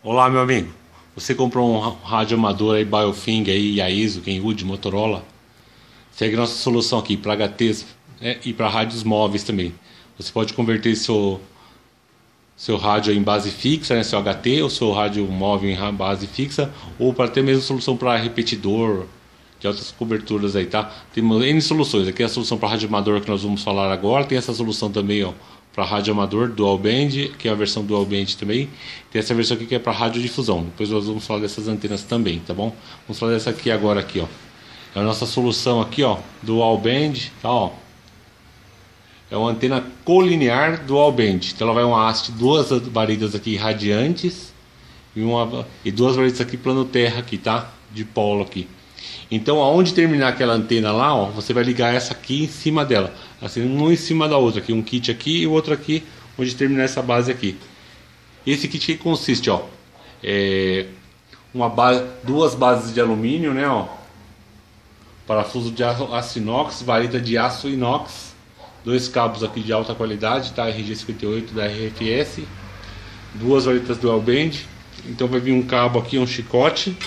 Olá, meu amigo. Você comprou um rádio amador aí, Biofing aí, Yaesu, Kenwood, Motorola? Segue nossa solução aqui para HTs, e para rádios móveis também. Você pode converter seu rádio em base fixa, né, seu HT, ou seu rádio móvel em base fixa, ou para ter mesmo solução para repetidor, de outras coberturas aí, tá? Tem N soluções. Aqui é a solução para rádio amador que nós vamos falar agora. Tem essa solução também, ó, para rádio amador dual band, que é a versão dual band também. Tem essa versão aqui que é para rádio difusão. Depois nós vamos falar dessas antenas também, tá bom? Vamos falar dessa aqui agora aqui, ó. É a nossa solução aqui, ó, dual band, tá, ó. É uma antena colinear dual band. Então ela vai uma haste, duas varetas aqui radiantes e duas varetas aqui plano terra aqui, tá? De polo aqui. Então aonde terminar aquela antena lá, ó, você vai ligar essa aqui em cima dela, assim, um em cima da outra aqui, um kit aqui e o outro aqui, onde terminar essa base aqui. Esse kit aqui consiste, ó, duas bases de alumínio, né, ó, parafuso de aço inox, vareta de aço inox, dois cabos aqui de alta qualidade, tá, RG58 da RFS, duas varetas dual band. Então vai vir um cabo aqui, um chicote.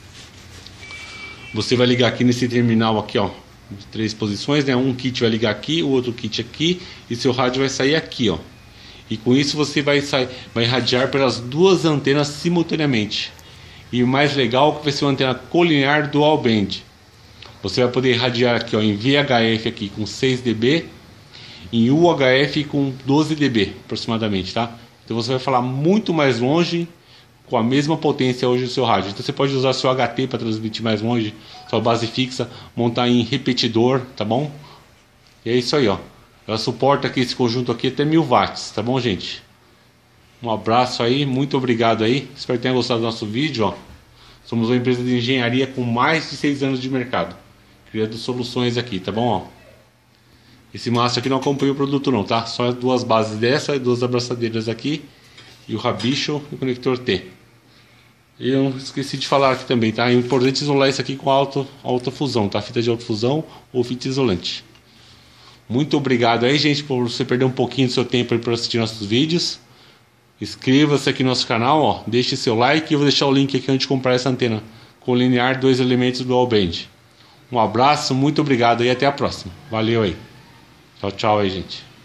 Você vai ligar aqui nesse terminal aqui, ó, de 3 posições, né? Um kit vai ligar aqui, o outro kit aqui, e seu rádio vai sair aqui, ó. E com isso você vai irradiar pelas duas antenas simultaneamente. E o mais legal é que vai ser uma antena colinear dual band. Você vai poder irradiar aqui, ó, em VHF aqui com 6 dB, em UHF com 12 dB aproximadamente, tá? Então você vai falar muito mais longe com a mesma potência hoje do seu rádio. Então você pode usar seu HT para transmitir mais longe, sua base fixa, montar em repetidor, tá bom? E é isso aí, ó. Ela suporta aqui esse conjunto aqui até 1000 watts, tá bom, gente? Um abraço aí, muito obrigado aí. Espero que tenham gostado do nosso vídeo, ó. Somos uma empresa de engenharia com mais de 6 anos de mercado, criando soluções aqui, tá bom, ó? Esse mastro aqui não acompanha o produto não, tá? Só duas bases dessa, duas abraçadeiras aqui e o rabicho e o conector T. E eu esqueci de falar aqui também, tá? É importante isolar isso aqui com alta fusão, tá? Fita de alta fusão ou fita isolante. Muito obrigado aí, gente, por você perder um pouquinho do seu tempo para assistir nossos vídeos. Inscreva-se aqui no nosso canal, ó. Deixe seu like e eu vou deixar o link aqui onde comprar essa antena colinear 2 elementos dual band. Um abraço, muito obrigado e até a próxima. Valeu aí. Tchau, tchau aí, gente.